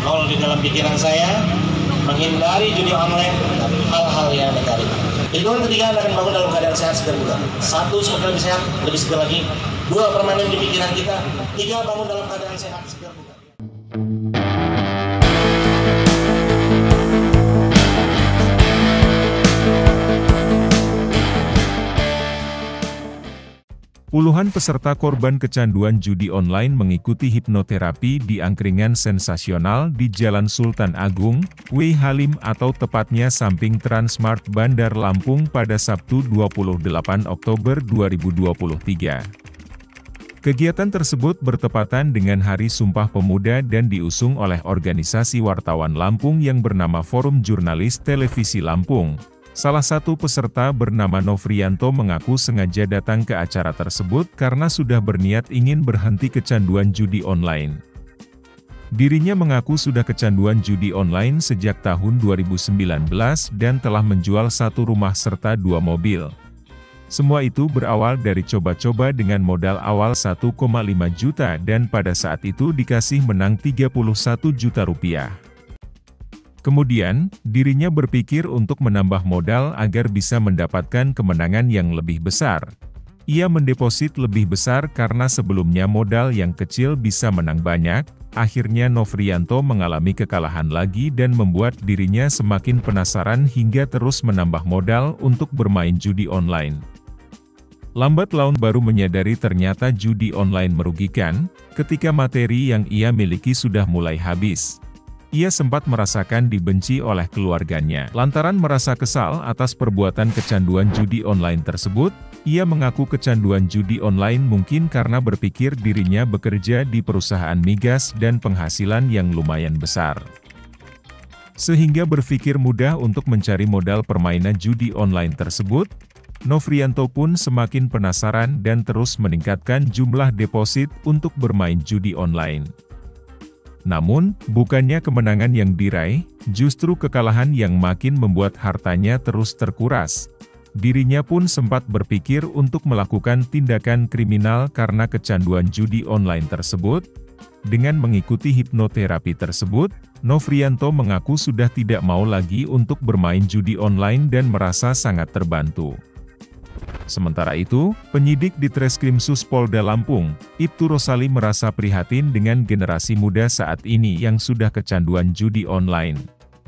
Kalau di dalam pikiran saya, menghindari judi online dan hal-hal yang negatif. Hitungan ketiga, Anda akan bangun dalam keadaan sehat segar bugar. 1, semakin lebih sehat, lebih segar lagi. 2, permanen di pikiran kita. 3, bangun dalam keadaan sehat segar bugar. Puluhan peserta korban kecanduan judi online mengikuti hipnoterapi di angkringan sensasional di Jalan Sultan Agung, W. Halim atau tepatnya samping Transmart Bandar Lampung pada Sabtu 28 Oktober 2023. Kegiatan tersebut bertepatan dengan Hari Sumpah Pemuda dan diusung oleh organisasi wartawan Lampung yang bernama Forum Jurnalis Televisi Lampung. Salah satu peserta bernama Novrianto mengaku sengaja datang ke acara tersebut karena sudah berniat ingin berhenti kecanduan judi online. Dirinya mengaku sudah kecanduan judi online sejak tahun 2019 dan telah menjual 1 rumah serta 2 mobil. Semua itu berawal dari coba-coba dengan modal awal 1,5 juta dan pada saat itu dikasih menang 31 juta rupiah. Kemudian, dirinya berpikir untuk menambah modal agar bisa mendapatkan kemenangan yang lebih besar. Ia mendeposit lebih besar karena sebelumnya modal yang kecil bisa menang banyak. Akhirnya Novrianto mengalami kekalahan lagi dan membuat dirinya semakin penasaran hingga terus menambah modal untuk bermain judi online. Lambat laun baru menyadari ternyata judi online merugikan, ketika materi yang ia miliki sudah mulai habis. Ia sempat merasakan dibenci oleh keluarganya. Lantaran merasa kesal atas perbuatan kecanduan judi online tersebut, ia mengaku kecanduan judi online mungkin karena berpikir dirinya bekerja di perusahaan migas dan penghasilan yang lumayan besar. Sehingga berpikir mudah untuk mencari modal permainan judi online tersebut. Novrianto pun semakin penasaran dan terus meningkatkan jumlah deposit untuk bermain judi online. Namun, bukannya kemenangan yang diraih, justru kekalahan yang makin membuat hartanya terus terkuras. Dirinya pun sempat berpikir untuk melakukan tindakan kriminal karena kecanduan judi online tersebut. Dengan mengikuti hipnoterapi tersebut, Novrianto mengaku sudah tidak mau lagi untuk bermain judi online dan merasa sangat terbantu. Sementara itu, penyidik di Treskrimsus Polda Lampung, Ibtu Rosali merasa prihatin dengan generasi muda saat ini yang sudah kecanduan judi online.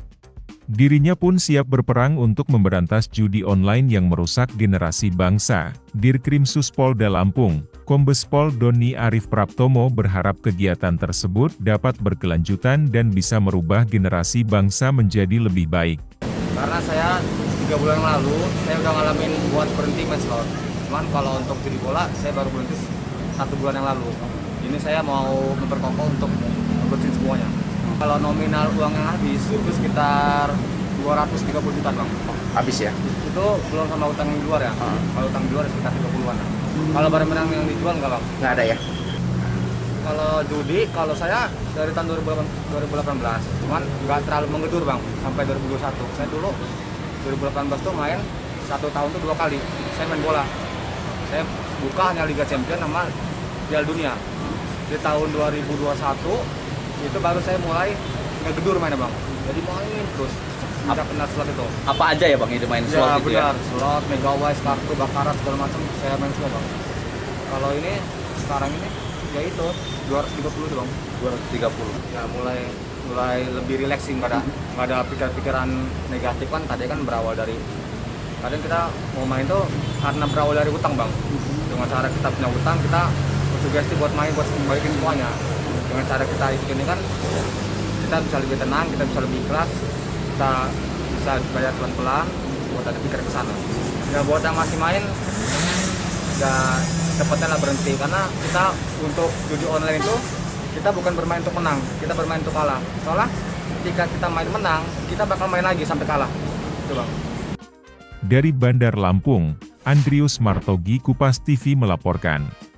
Dirinya pun siap berperang untuk memberantas judi online yang merusak generasi bangsa. Dirkrimsus Polda Lampung, Kombes Pol Doni Arif Praptomo berharap kegiatan tersebut dapat berkelanjutan dan bisa merubah generasi bangsa menjadi lebih baik. Karena saya 3 bulan yang lalu, saya udah ngalamin buat berhenti main slot. Cuman kalau untuk judi bola, saya baru berhenti 1 bulan yang lalu. Ini saya mau memperkokoh untuk bersihin semuanya. Kalau nominal uang yang habis, itu sekitar 230 juta bang. Habis ya? Itu belum sama utang yang di luar ya. Kalau utang di luar sekitar 30-an. Kalau barang-barang yang dijual nggak bang? Nggak ada ya? Kalau judi, kalau saya dari tahun 2018, cuman nggak terlalu mengedur bang, sampai 2021. Saya dulu 2018 tuh main 1 tahun tuh 2 kali. Saya main bola. Saya buka hanya Liga Champions sama Piala Dunia. Di tahun 2021 itu baru saya mulai ngegedur mainnya bang. Jadi main terus. Ada kenal slot itu. Apa aja ya bang itu main slot ya, itu benar. ya? Slot, Megawise, kartu, bakarat segala macam saya main semua bang. Kalau ini sekarang ini ya itu 230 tuh bang. 230. Ya mulai lebih relaxing, nggak ada pikiran negatif kan. Tadi kan berawal dari kadang kita mau main tuh karena berawal dari utang bang. Dengan cara kita punya utang, kita sugesti buat main, buat balikin semuanya. Dengan cara kita ikut ini kan kita bisa lebih tenang, kita bisa lebih ikhlas, kita bisa bayar pelan-pelan buat ada pikir ke sana. Ya buat yang masih main ya cepatnya lah berhenti, karena kita untuk judi online itu kita bukan bermain untuk menang, kita bermain untuk kalah. Soalnya ketika kita main menang, kita bakal main lagi sampai kalah. Itu bang. Dari Bandar Lampung, Andrius Martogi, Kupas TV melaporkan.